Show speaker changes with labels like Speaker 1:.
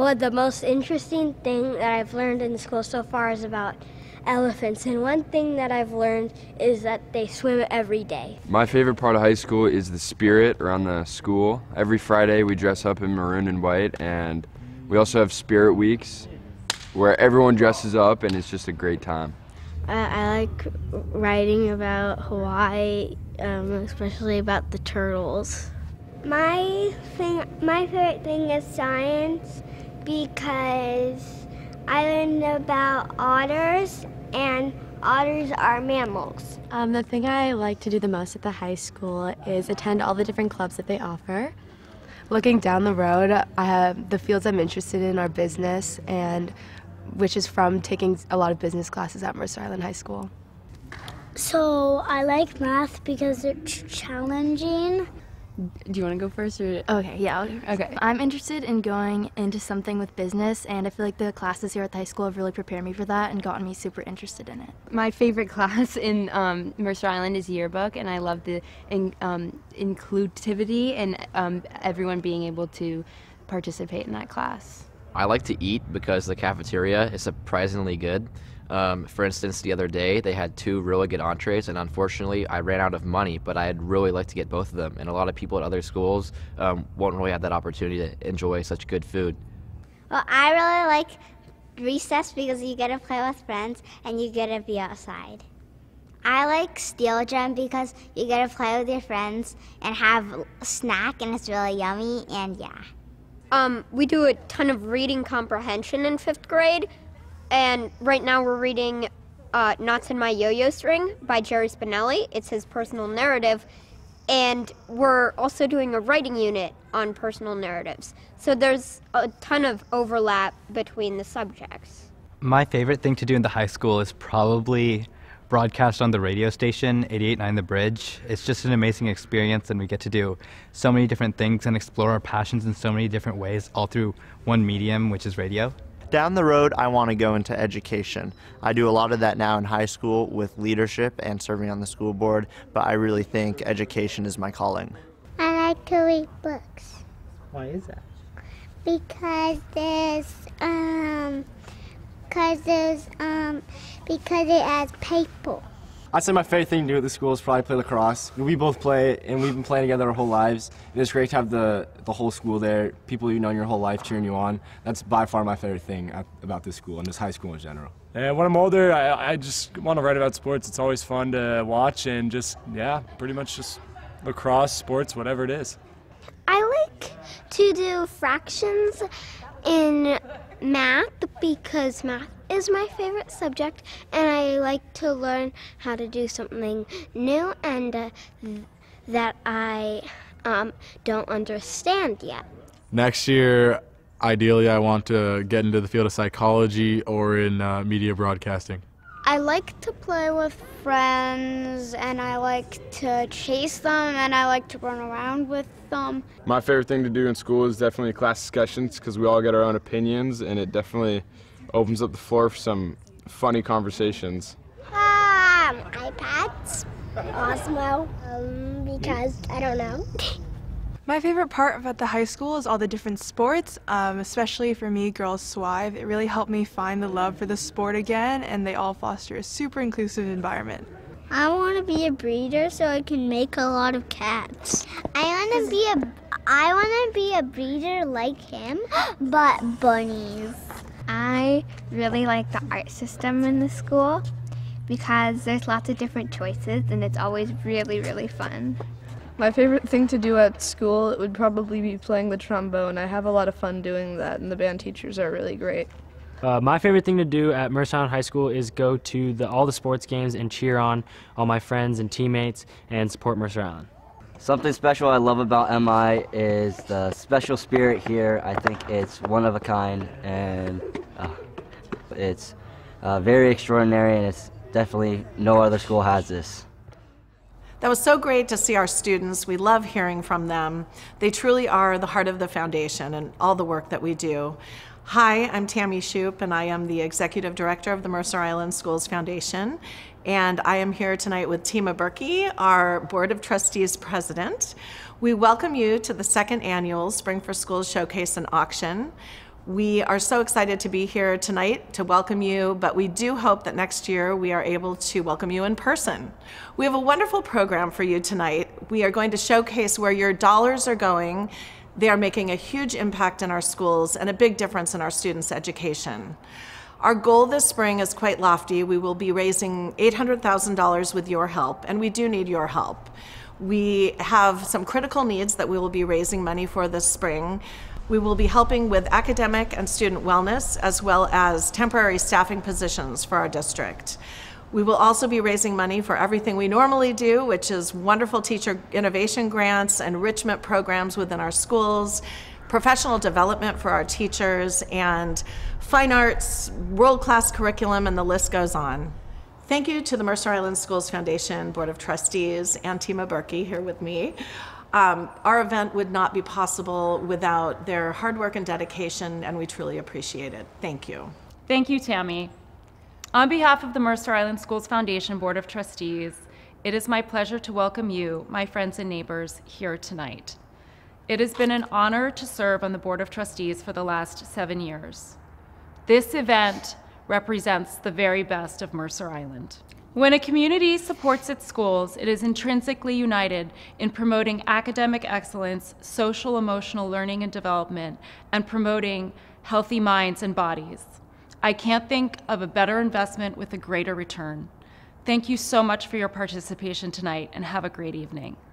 Speaker 1: Well, the most interesting thing that I've learned in school so far is about elephants, and one thing that I've learned is that they swim every day.
Speaker 2: My favorite part of high school is the spirit around the school. Every Friday we dress up in maroon and white, and we also have spirit weeks where everyone dresses up and it's just a great time.
Speaker 1: I like writing about Hawaii, especially about the turtles. My favorite thing is science because I learned about otters, and otters are mammals.
Speaker 3: The thing I like to do the most at the high school is attend all the different clubs that they offer. Looking down the road, the fields I'm interested in are business, and which is from taking a lot of business classes at Mercer Island High School.
Speaker 1: So I like math because it's challenging.
Speaker 4: Do you want to go first? Or?
Speaker 3: Okay, yeah.
Speaker 4: Okay.
Speaker 5: I'm interested in going into something with business, and I feel like the classes here at the high school have really prepared me for that and gotten me super interested in it.
Speaker 4: My favorite class in Mercer Island is yearbook, and I love the inclusivity and everyone being able to participate in that class.
Speaker 6: I like to eat because the cafeteria is surprisingly good. For instance, the other day they had 2 really good entrees, and unfortunately I ran out of money, but I'd really like to get both of them, and a lot of people at other schools won't really have that opportunity to enjoy such good food.
Speaker 7: Well, I really like recess because you get to play with friends and you get to be outside. I like Steel Gym because you get to play with your friends and have a snack, and it's really yummy, and yeah.
Speaker 8: We do a ton of reading comprehension in 5th grade, and right now we're reading Knots in My Yo-Yo String by Jerry Spinelli. It's his personal narrative, and we're also doing a writing unit on personal narratives. So there's a ton of overlap between the subjects.
Speaker 9: My favorite thing to do in the high school is probably broadcast on the radio station, 88.9 The Bridge. It's just an amazing experience, and we get to do so many different things and explore our passions in so many different ways, all through one medium, which is radio.
Speaker 10: Down the road, I want to go into education. I do a lot of that now in high school with leadership and serving on the school board, but I really think education is my calling.
Speaker 7: I like to read books.
Speaker 11: Why is that?
Speaker 7: Because it has paper.
Speaker 12: I'd say my favorite thing to do at the school is probably play lacrosse. We both play, and we've been playing together our whole lives. And it's great to have the whole school there, people you've known your whole life cheering you on. That's by far my favorite thing about this school and this high school in general.
Speaker 13: And when I'm older, I just want to write about sports. It's always fun to watch, and just, yeah, pretty much just lacrosse, sports, whatever it is.
Speaker 1: I like to do fractions in math because math is my favorite subject, and I like to learn how to do something new and that I don't understand yet.
Speaker 14: Next year, ideally, I want to get into the field of psychology or in media broadcasting.
Speaker 1: I like to play with friends, and I like to chase them, and I like to run around with them.
Speaker 2: My favorite thing to do in school is definitely class discussions because we all get our own opinions, and it definitely opens up the floor for some funny conversations.
Speaker 1: iPads, Osmo, because I don't know.
Speaker 15: My favorite part about the high school is all the different sports, especially for me, Girls Swive. It really helped me find the love for the sport again, and they all foster a super inclusive environment.
Speaker 1: I want to be a breeder so I can make a lot of cats. I want to be a breeder like him, but bunnies.
Speaker 16: I really like the art system in the school because there's lots of different choices, and it's always really, really fun.
Speaker 17: My favorite thing to do at school would probably be playing the trombone. I have a lot of fun doing that, and the band teachers are really great.
Speaker 18: My favorite thing to do at Mercer Island High School is go to all the sports games and cheer on all my friends and teammates and support Mercer Island.
Speaker 19: Something special I love about MI is the special spirit here. I think it's one of a kind, and it's very extraordinary, and it's definitely no other school has this.
Speaker 20: That was so great to see our students. We love hearing from them. They truly are the heart of the foundation and all the work that we do. Hi, I'm Tammy Shoup, and I am the Executive Director of the Mercer Island Schools Foundation. And I am here tonight with Tima Berkey, our Board of Trustees President. We welcome you to the second annual Spring for Schools Showcase and Auction. We are so excited to be here tonight to welcome you, but we do hope that next year we are able to welcome you in person. We have a wonderful program for you tonight. We are going to showcase where your dollars are going. They are making a huge impact in our schools and a big difference in our students' education. Our goal this spring is quite lofty. We will be raising $800,000 with your help, and we do need your help. We have some critical needs that we will be raising money for this spring. We will be helping with academic and student wellness, as well as temporary staffing positions for our district. We will also be raising money for everything we normally do, which is wonderful teacher innovation grants, enrichment programs within our schools, professional development for our teachers, and fine arts, world-class curriculum, and the list goes on. Thank you to the Mercer Island Schools Foundation Board of Trustees and Tima Berkey here with me. Our event would not be possible without their hard work and dedication, and we truly appreciate it. Thank you.
Speaker 11: Thank you, Tammy. On behalf of the Mercer Island Schools Foundation Board of Trustees, it is my pleasure to welcome you, my friends and neighbors, here tonight. It has been an honor to serve on the Board of Trustees for the last 7 years. This event represents the very best of Mercer Island. When a community supports its schools, it is intrinsically united in promoting academic excellence, social emotional learning and development, and promoting healthy minds and bodies. I can't think of a better investment with a greater return. Thank you so much for your participation tonight, and have a great evening.